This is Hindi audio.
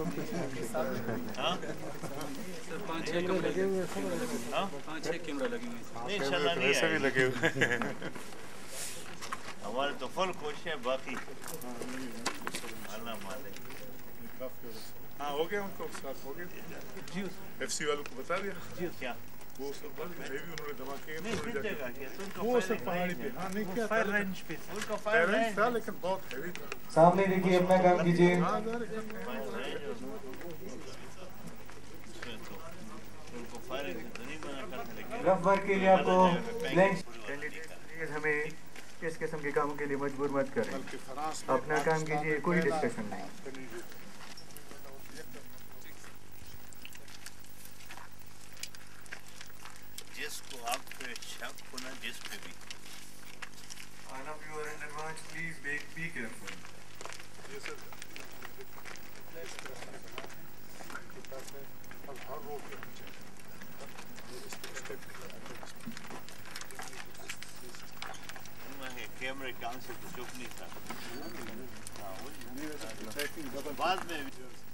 हाँ? 5-6 कैमरे लगे हुए हैं। 5-6 कैमरा लगे हुए हैं। नहीं इंशाल्लाह नहीं वैसे भी आएगी। लगे हुए हैं। हमारे तो फुल कोशिश है बाकी अल्लाह मालिक। हाँ हो गया उनको साथ हो गया जी एफसी वालों को बता दिया जी क्या वो सब है भी उन्होंने धमाके नहीं किस जगह किया तो उनका वो सब पहाड़ी पे हाँ नहीं किया फायर रेंज पे उनका फायर पेरेंट्स रेंज था लेकिन बहुत हैवी था सामने देखिए अपना काम कीजिए। हाँ यार उनको फायर रेंज तो नहीं मना करते लेकिन रफ वर्क के लिए आपको ब्लैंक कैंडिडेट हमें इस किस्म के कामों के लिए मजबूर मत करें। अपना काम कीजिए, कोई डिस्कशन नहीं। जिसको आप पे शक हो ना जिस पे भी All of you are in advance, please be careful. अब हर रोड पे कैमरे काम से चुप नहीं था बाद में